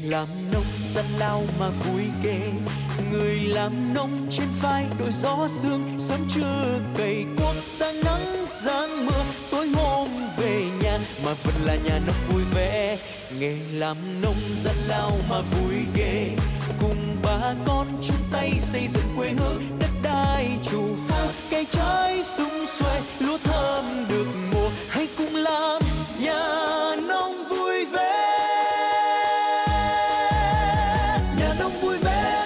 làm nông dân lao mà vui ghê, người làm nông trên vai đội gió sương, sớm trưa cày cuốc ra nắng ra mưa, tối hôm về nhà mà vẫn là nhà nông vui vẻ. Nghề làm nông dân lao mà vui ghê, cùng bà con chung tay xây dựng quê hương, đất đai chủ phú, cây trái sum xuê, lúa thơm được mùa, hãy cùng làm nhà nông vui vẻ. Nhà nông vui vẻ.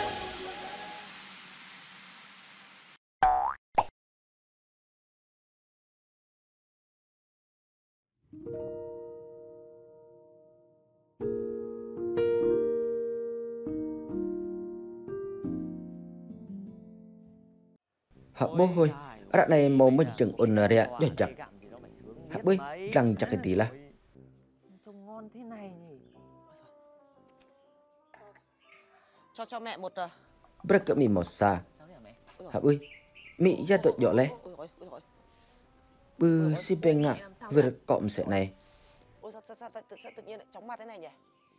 Hả bố ơi, rạ này màu mình chừng ôn rẻ cho chặt. Hả bơi, răng chặt cái tí là. Trông ngon thế này nhỉ. Cho mẹ một... Bữa cỡ mì màu xa. Hả bơi, mị ra tội dọ lẽ. Bư xí bê ngạ, vừa cọm sẽ này. Ôi sao tự nhiên lại chóng mặt thế này nhỉ?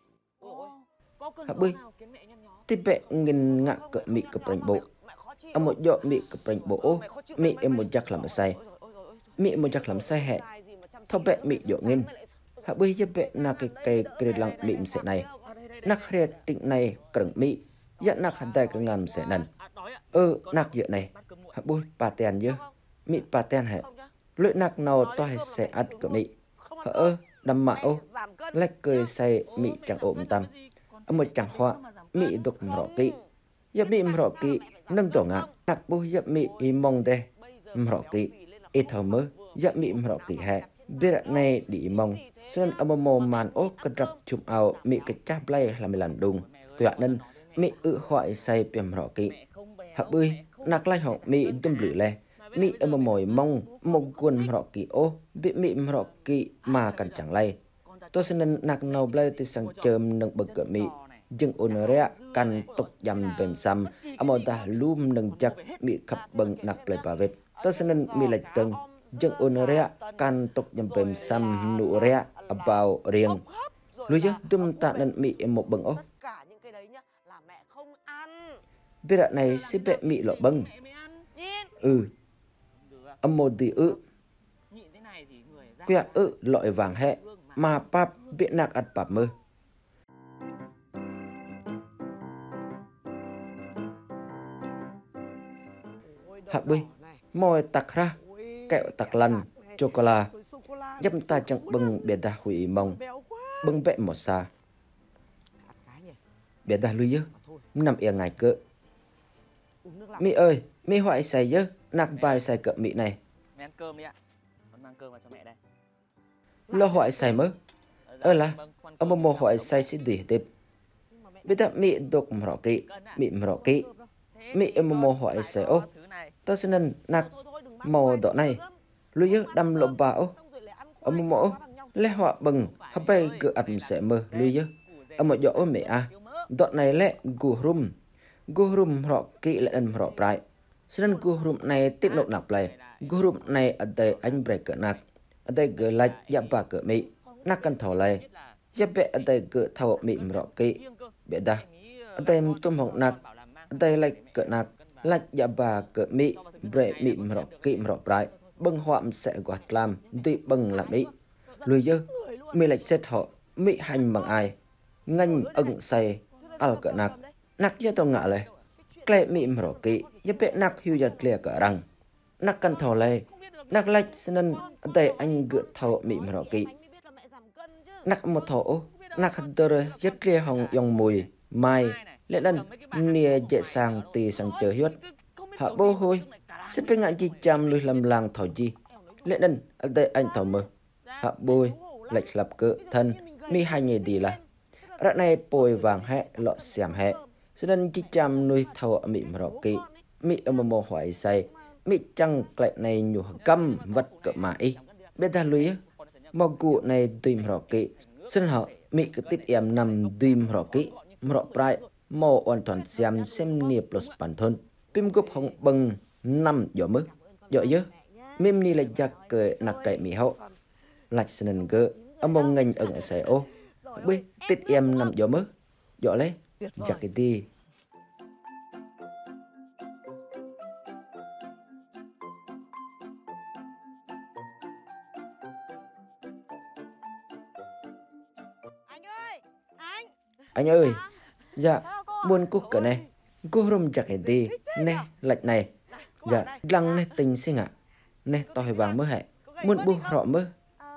Hả bơi, thì bẹ nghìn ngạ cỡ mị cỡ bánh bộ. Ông một dọ mị cỡ bánh bộ, mị em một chắc làm say. Mị một chắc làm say hẹ. Thọ bẹ mị dọ nghìn. Hả bơi cho bẹ nà cái lăng mị sẽ này. Nạc hề tịnh này cẩn mị. Dạ nạc hẳn tay cái ngàm sẽ nần. Nạc dựa này. Hả bơi bà tèn dơ. Mị bà tèn hẹ. Lưỡi nạc nào to hay sẽ ắt cỡ mị. Đâm mạo. Lách cười say mị chẳng ổm tâm. Ông một chẳng họa. Mị đục rõ kỵ. Dạ mị rõ kỵ. Nâng tổ ngạc. Nạc bố dạ mị y mong đê. Rõ kỵ. Ít thờ mơ. Dạ mị rõ kỵ hẹ. Biết này đi mong. Sơn ông mô màn ố cơ rập chụp ảo mị cái cháp lay là mì lần đùng. Quạ nên mị hoại say bìm rõ kỵ. Hả bươi. Nạc lay họng mị đâm lưỡi lè. Mị ông mồi mong mong quân rõ kỵ ô. Bị mị rõ kỵ mà cần chẳng lay. Tôi xin nên nạc nào blay thì sang chơm nâng bậc cỡ mị. Nhưng ôn rẽ căn tục dầm bềm xăm. Ông ta lùm nâng chắc mị khắp bầng nạc blay bà vết. Tôi xin nên mị lệch tầng. Nhưng ôn rẽ căn tục dầm bềm xăm nụ rẽ vào riêng. Lưu chứ tùm tạ nên mị một bầng ô. Biết ạ này xếp bẹ mị lộ bâng. Âm một tí Quẹt lọi vàng hẹ. Mà bạp biện nạc ắt bạp mơ. Hạ bơi. Môi tạc ra. Kẹo tạc lăn. Chocolate. Dâm ta chẳng bưng biệt ta hủy mong. Bưng vẹ một xa. Biệt ta lưu dơ. Nằm yên ngài cỡ. Mị ơi, mị hoại xài dơ. Nạc bài xài cỡ mị này. Mẹ ăn cơm đi ạ. Con mang cơm vào cho mẹ đây. Lo hoại xài mơ. Là, ông mô hoại xài xí đỉ tiếp. Biết ta mị đục rõ kỵ. Mị rõ kỵ. Mị mô hoại xài ô. Ta xin nên nạc màu đỏ này. Lưu dơ đâm lộ bà ô. Ông mô lẽ họa bừng. Hấp bay cỡ ẩm sẽ mơ. Lưu dơ. Ông mô dỗ mẹ à. Đọ này lẽ gù rùm. Gù rùm rõ kỵ lẽ ân rõ bại. Xin nên gù rùm này tiết lộ nạp lại. Gù rùm này ở đây anh bày cỡ nạc. Ở đây gỡ lạch dạ bà cỡ mị. Nạc cần thỏ lại. Dạ bẹ ở đây gỡ thảo mị rõ kỵ. Bẹ đa. Ở đây tùm họng nạc. Ở đây lạch cỡ nạc. Lạch dạ bà cỡ mị. Bệ mị rõ kỵ rõ bại. Bâng hoạm sẽ gọt làm. Đi bâng làm mị. Lùi dơ. Mị lạch xét họ. Mị hành bằng ai. Nganh ưng say. Al cỡ nạc. Nạc dạ tao ngạ lại. Klệ mị rõ kỵ. Dạ bẹ nạc hưu giật lìa cỡ răng. Nạc cần thỏ lại. Nạc lạch xin nên ở đây anh gỡ thảo mị rõ kỵ. Nạc một thổ. Nạc hạt tơ rất lìa hồng dòng mùi. Mai. Lệ lần. Nia dễ sang tì sang chờ huyết. Hạ bố hôi. Sẽ phải ngạn chi chăm lùi làm làng thỏ chi. Lệ lần. Ở đây anh thỏ mơ. Hạ bôi. Lệch lập cỡ thân. Mi hai nghề đi là. Rạ này bồi vàng hẹ lọ xẻm hẹ. Sẽ nên chi chăm nuôi thảo mị rõ kỵ. Mị mô hoài say. Mị chăng lại này nhủ căm vật cỡ mãi. Biết ta lùi á. Màu cụ này tìm rõ kỵ. Xin họ mị cứ tiếp em nằm tìm rõ kỵ. Rõ bại. Màu hoàn toàn xem nia plus bản thân. Pim gốc hồng bừng năm dọ mơ. Dọ dơ. Mim ni là giặc cỡ nạc cậy mị hậu. Lạch xin gỡ. Âm mong ngành ẩn ở xe ô. Bê tít em nằm dọ mơ. dọ lấy giặc cái đi anh ơi dạ buôn cúc cả này cô rôm giặc cái đi nè lạch này dạ lăng nè tình sinh ạ nè tỏi vàng mơ hẹ muốn bu rọ mơ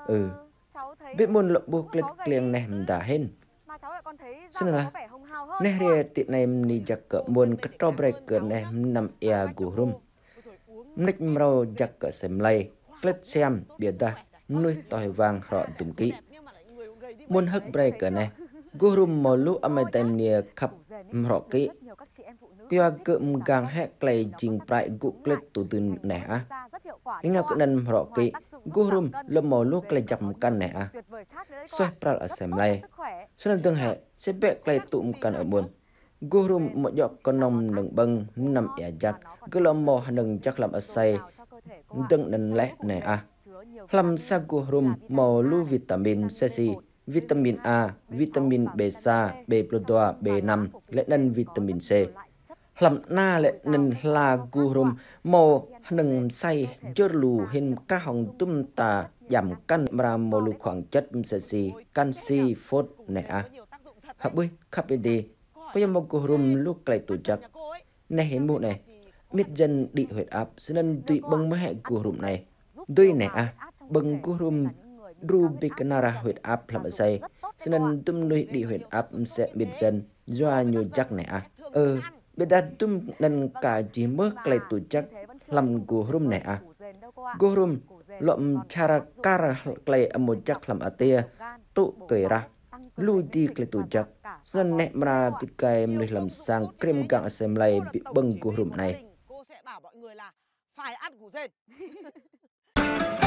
biết muốn lộng bu clip kliêng nè đã hên xin là nè rìa tiệm này ni giặc cỡ muốn cất trò bày cỡ nè nằm e gù rôm nếch mrau giặc cỡ xem lay clip xem biệt ta nuôi tỏi vàng rọ tùm kỹ muốn hất bày cỡ này gù rôm màu lũ âm tem nia khắp rọ kỹ tia cụm gang hẹ clay chỉnh bại gụ clip tụ từ nè á nghe cỡ nần rọ kỹ gù rôm lâm màu lũ clay chậm căn nè á xoay pral ở xem lay cho nên tương hệ sẽ bẹ clay tụm căn ở buồn gù rôm một giọt con nông nâng bâng nằm ẻ giặc cứ lâm màu nâng chắc làm ở say từng nần lẽ nè á làm sa gù rôm màu lũ vitamin C vitamin A, vitamin B3, B2, B5, lệ nâng vitamin C. Làm na lệ nâng là gu rôm màu nâng say dơ lù hình các hồng tùm tà giảm cân ra màu lù khoảng chất canxi, canxi, phốt nè à. Hả bươi, khắp đi, có dòng màu gu rôm lúc lại tổ chắc. Nè hình mụ này, biết dân đi huyết áp, cho nên tùy bông mới hệ gu rôm này. Tuy nè à, bông gu rôm Rubicanara huyết áp làm ở say cho nên tùm nuôi đi huyết áp sẽ biết dần do nhiều chắc này à biết đã tùm nên cả chỉ mơ clay tụ chắc làm gù rôm này à gù rôm lộm chara cara clay ở một chắc làm ở tia tụ cười ra lui đi clay tụ chắc cho nên nẹ mà cái cây nuôi làm sang cream gặng xem lay bị bưng gù rôm này.